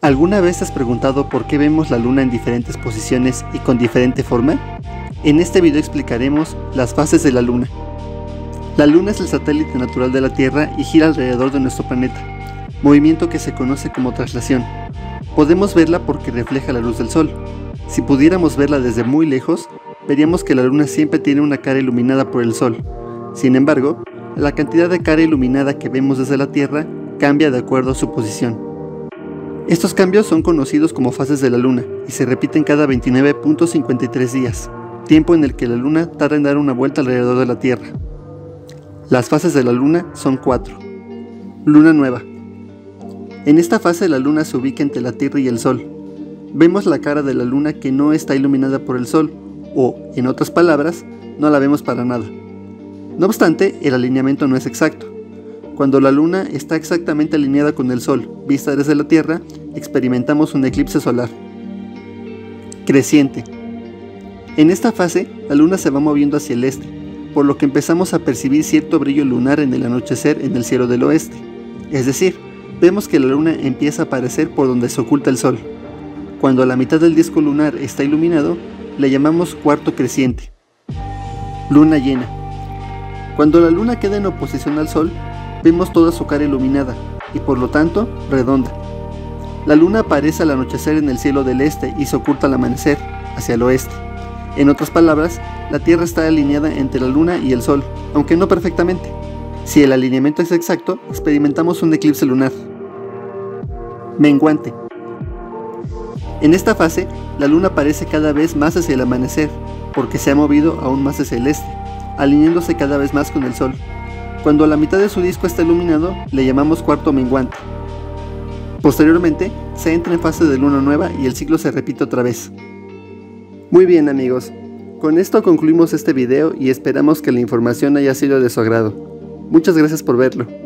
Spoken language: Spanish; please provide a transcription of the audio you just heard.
¿Alguna vez te has preguntado por qué vemos la luna en diferentes posiciones y con diferente forma? En este video explicaremos las fases de la luna. La luna es el satélite natural de la Tierra y gira alrededor de nuestro planeta, movimiento que se conoce como traslación. Podemos verla porque refleja la luz del sol. Si pudiéramos verla desde muy lejos, veríamos que la luna siempre tiene una cara iluminada por el sol. Sin embargo, la cantidad de cara iluminada que vemos desde la Tierra cambia de acuerdo a su posición. Estos cambios son conocidos como fases de la luna y se repiten cada 29.53 días, tiempo en el que la luna tarda en dar una vuelta alrededor de la Tierra. Las fases de la luna son 4. Luna nueva. En esta fase la luna se ubica entre la Tierra y el sol. Vemos la cara de la luna que no está iluminada por el sol, o, en otras palabras, no la vemos para nada. No obstante, el alineamiento no es exacto. Cuando la luna está exactamente alineada con el sol, vista desde la Tierra, experimentamos un eclipse solar. Creciente. En esta fase, la luna se va moviendo hacia el este, por lo que empezamos a percibir cierto brillo lunar en el anochecer en el cielo del oeste. Es decir, vemos que la luna empieza a aparecer por donde se oculta el sol. Cuando la mitad del disco lunar está iluminado, le llamamos cuarto creciente. Luna llena. Cuando la luna queda en oposición al sol, vemos toda su cara iluminada, y por lo tanto, redonda. La luna aparece al anochecer en el cielo del este y se oculta al amanecer, hacia el oeste. En otras palabras, la Tierra está alineada entre la luna y el sol, aunque no perfectamente. Si el alineamiento es exacto, experimentamos un eclipse lunar. Menguante. En esta fase, la luna aparece cada vez más hacia el amanecer, porque se ha movido aún más hacia el este, alineándose cada vez más con el sol. Cuando la mitad de su disco está iluminado, le llamamos cuarto menguante. Posteriormente, se entra en fase de luna nueva y el ciclo se repite otra vez. Muy bien amigos, con esto concluimos este video y esperamos que la información haya sido de su agrado. Muchas gracias por verlo.